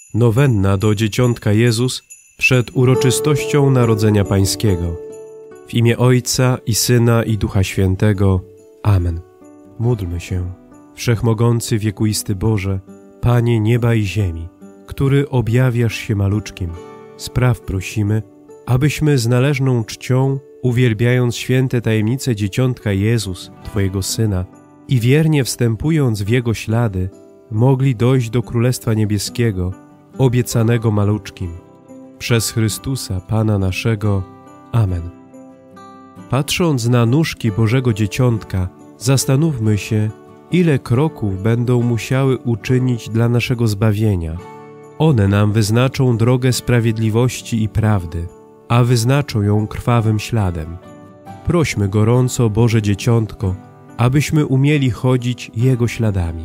Nowenna do Dzieciątka Jezus przed uroczystością Narodzenia Pańskiego. W imię Ojca i Syna i Ducha Świętego. Amen. Módlmy się. Wszechmogący, wiekuisty Boże, Panie nieba i ziemi, który objawiasz się maluczkim, spraw prosimy, abyśmy z należną czcią, uwielbiając święte tajemnice Dzieciątka Jezus, Twojego Syna, i wiernie wstępując w Jego ślady, mogli dojść do Królestwa Niebieskiego, obiecanego maluczkim. Przez Chrystusa, Pana naszego. Amen. Patrząc na nóżki Bożego Dzieciątka, zastanówmy się, ile kroków będą musiały uczynić dla naszego zbawienia. One nam wyznaczą drogę sprawiedliwości i prawdy, a wyznaczą ją krwawym śladem. Prośmy gorąco, Boże Dzieciątko, abyśmy umieli chodzić Jego śladami.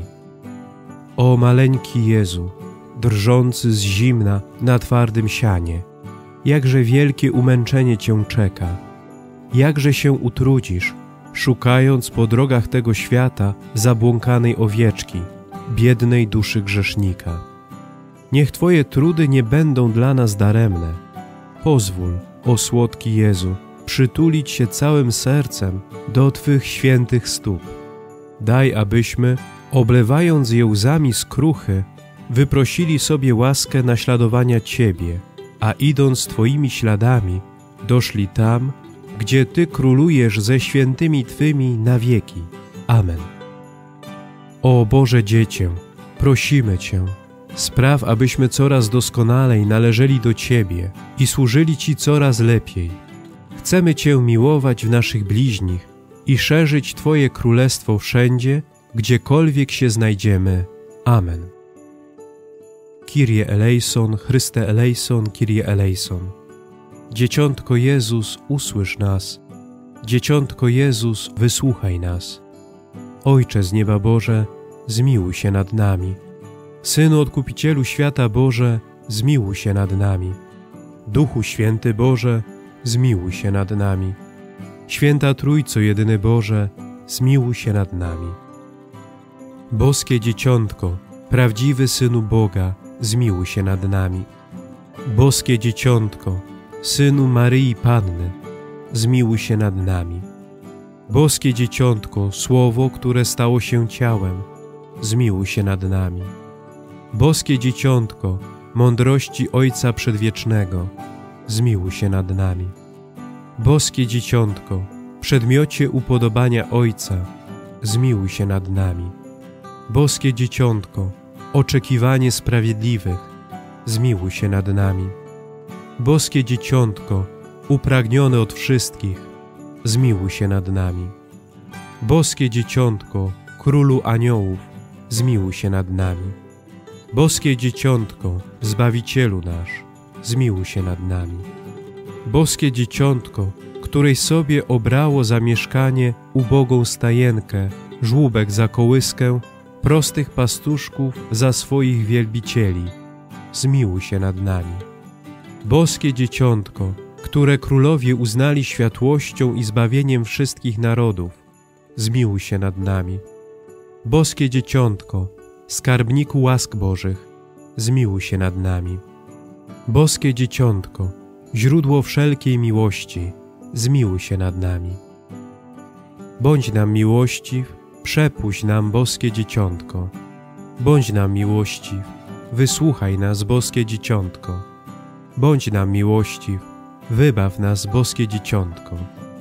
O maleńki Jezu, drżący z zimna na twardym sianie, jakże wielkie umęczenie Cię czeka, jakże się utrudzisz, szukając po drogach tego świata zabłąkanej owieczki, biednej duszy grzesznika. Niech Twoje trudy nie będą dla nas daremne. Pozwól, o słodki Jezu, przytulić się całym sercem do Twych świętych stóp. Daj, abyśmy, oblewając je łzami skruchy, wyprosili sobie łaskę naśladowania Ciebie, a idąc Twoimi śladami, doszli tam, gdzie Ty królujesz ze świętymi Twymi na wieki. Amen. O Boże Dziecię, prosimy Cię, spraw, abyśmy coraz doskonalej należeli do Ciebie i służyli Ci coraz lepiej. Chcemy Cię miłować w naszych bliźnich i szerzyć Twoje królestwo wszędzie, gdziekolwiek się znajdziemy. Amen. Kyrie eleison, Chryste eleison, Kyrie eleison. Dzieciątko Jezus, usłysz nas. Dzieciątko Jezus, wysłuchaj nas. Ojcze z nieba Boże, zmiłuj się nad nami. Synu Odkupicielu świata Boże, zmiłuj się nad nami. Duchu Święty Boże, zmiłuj się nad nami. Święta Trójco jedyny Boże, zmiłuj się nad nami. Boskie Dzieciątko, prawdziwy Synu Boga, zmiłuj się nad nami. Boskie Dzieciątko, Synu Maryi Panny, zmiłuj się nad nami. Boskie Dzieciątko, Słowo, które stało się ciałem, zmiłuj się nad nami. Boskie Dzieciątko, mądrości Ojca Przedwiecznego, zmiłuj się nad nami. Boskie Dzieciątko, przedmiocie upodobania Ojca, zmiłuj się nad nami. Boskie Dzieciątko, oczekiwanie sprawiedliwych, zmiłuj się nad nami. Boskie Dzieciątko, upragnione od wszystkich, zmiłuj się nad nami. Boskie Dzieciątko, Królu Aniołów, zmiłuj się nad nami. Boskie Dzieciątko, Zbawicielu nasz, zmiłuj się nad nami. Boskie Dzieciątko, której sobie obrało za mieszkanie ubogą stajenkę, żłóbek za kołyskę, prostych pastuszków za swoich wielbicieli, zmiłuj się nad nami. Boskie Dzieciątko, które królowie uznali światłością i zbawieniem wszystkich narodów, zmiłuj się nad nami. Boskie Dzieciątko, skarbniku łask Bożych, zmiłuj się nad nami. Boskie Dzieciątko, źródło wszelkiej miłości, zmiłuj się nad nami. Bądź nam miłościw, przepuść nam, Boskie Dzieciątko. Bądź nam miłościw, wysłuchaj nas, Boskie Dzieciątko. Bądź nam miłościw, wybaw nas, Boskie Dzieciątko.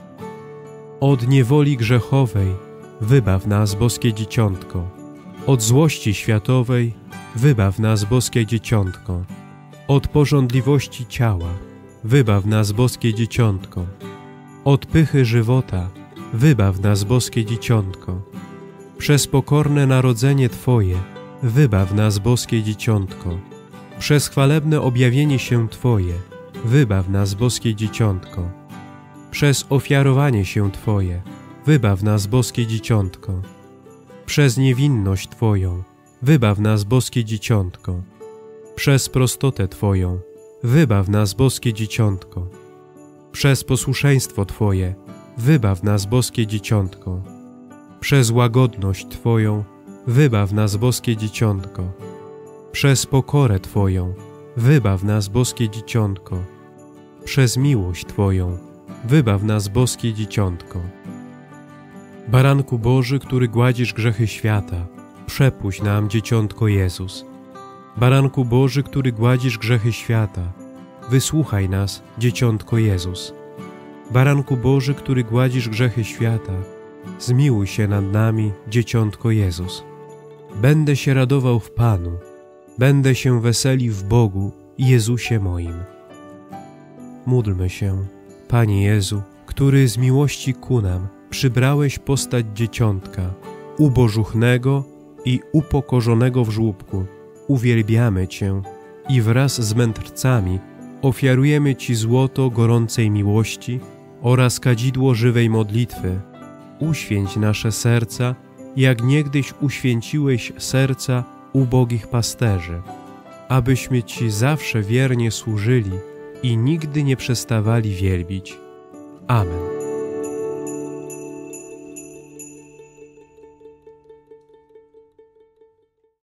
Od niewoli grzechowej wybaw nas, Boskie Dzieciątko. Od złości światowej wybaw nas, Boskie Dzieciątko. Od pożądliwości ciała wybaw nas, Boskie Dzieciątko. Od pychy żywota wybaw nas, Boskie Dzieciątko. Przez pokorne narodzenie Twoje wybaw nas, Boskie Dzieciątko. Przez chwalebne objawienie się Twoje wybaw nas, Boskie Dzieciątko. Przez ofiarowanie się Twoje wybaw nas, Boskie Dzieciątko. Przez niewinność Twoją wybaw nas, Boskie Dzieciątko. Przez prostotę Twoją wybaw nas, Boskie Dzieciątko. Przez posłuszeństwo Twoje wybaw nas, Boskie Dzieciątko. Przez łagodność Twoją wybaw nas, Boskie Dzieciątko. Przez pokorę Twoją wybaw nas, boskie dzieciątko. Przez miłość Twoją wybaw nas, boskie dzieciątko. Baranku Boży, który gładzisz grzechy świata, przepuść nam, dzieciątko Jezus. Baranku Boży, który gładzisz grzechy świata, wysłuchaj nas, dzieciątko Jezus. Baranku Boży, który gładzisz grzechy świata, zmiłuj się nad nami, dzieciątko Jezus. Będę się radował w Panu, będę się weselił w Bogu, Jezusie moim. Módlmy się. Panie Jezu, który z miłości ku nam przybrałeś postać dzieciątka, ubożuchnego i upokorzonego w żłóbku, uwielbiamy Cię i wraz z mędrcami ofiarujemy Ci złoto gorącej miłości oraz kadzidło żywej modlitwy. Uświęć nasze serca, jak niegdyś uświęciłeś serca ubogich pasterzy, abyśmy Ci zawsze wiernie służyli i nigdy nie przestawali wielbić. Amen.